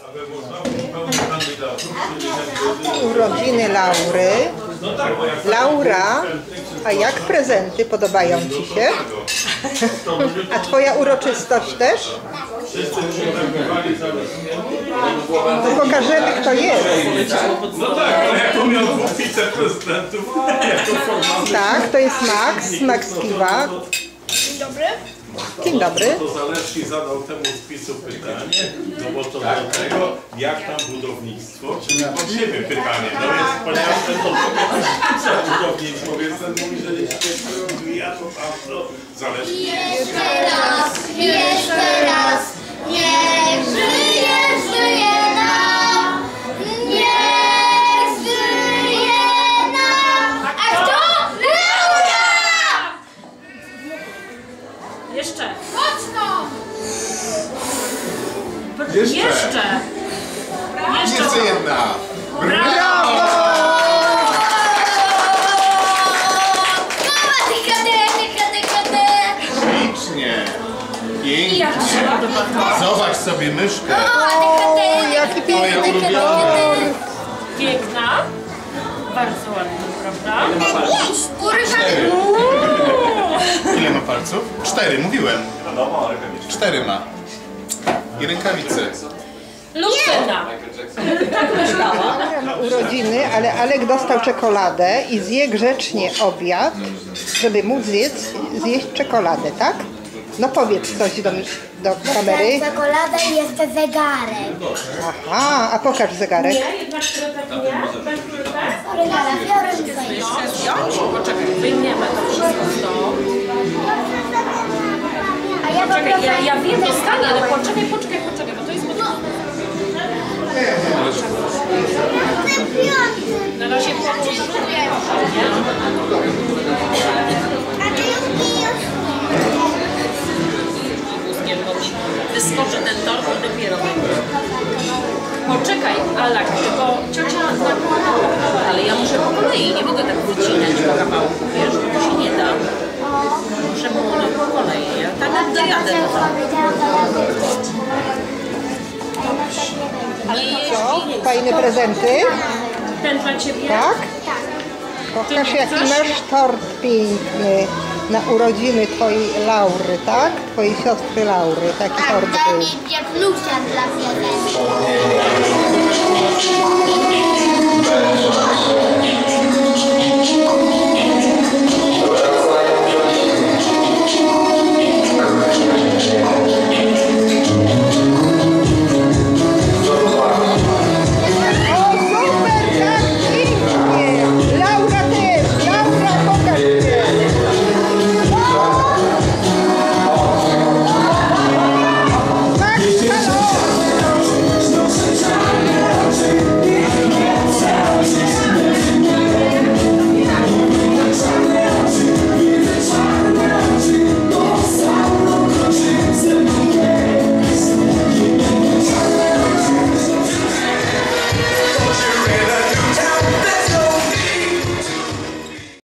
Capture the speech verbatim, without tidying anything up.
Urodziny Laury. Laura, a jak prezenty? Podobają Ci się? A Twoja uroczystość też? To pokażemy, kto jest. No tak, ale jak on miał dwóch wiceprezydentów, tak, to jest Max, Max Kiwa. Dzień dobry. Dzień dobry. To Zalewski zadał temu spisu pytanie, no bo to do tego, jak tam budownictwo, czyli od siebie pytanie. No więc, ponieważ ten to za budownictwo, więc ten mówi, że jeśli się rozwija, to tam to Zalewski. Jeszcze raz, jeszcze raz, niech żyje, żyje nam, niech żyje nam. A kto? Laura! Jeszcze. Mocno! Jeszcze. Jeszcze. Jeszcze jedna. Brawo! Mama, tyka, tyka, tyka, tyka. Ślicznie. Pięknie. Jak się podoba to? Zobacz sobie myszkę. O, jaki piękny kolor. Piękna. Bardzo ładna, prawda? Cztery. Ile ma palców? Cztery, mówiłem. Cztery ma. I rękawice. Lucyna. Tak myślałam. Laura ma urodziny, ale Alek dostał czekoladę i zje grzecznie obiad, żeby móc zjeść, zjeść czekoladę, tak? No powiedz coś do, do kamery. Czekolada i jeszcze zegarek. Aha, a pokaż zegarek. Nie, jednak tak nie. Bez tak? Regala, fiory Poczekaj, wyjmiemy to wszystko stąd. A ja Poczekaj, ja, ja wiem, dostanie, ale poczekaj, poczekaj, poczekaj, bo to jest potrzebne. Na razie poczekaj. Wyskoczy ten tort i dopiero będzie. Poczekaj, Alak, tylko ciocia nakładała, ale ja muszę po kolei, nie mogę tak wycinać po kawałku, wiesz, to się nie da. Muszę po kolei, ja tak jak dojadę do tam. Ale Co? jeśli Fajne prezenty? ten dla Ciebie, Tak? Pokaż, jaki masz tort piękny na urodziny Twojej Laury, tak? Twojej siostry Laury, taki tort daj był. mi pieklusia dla mnie.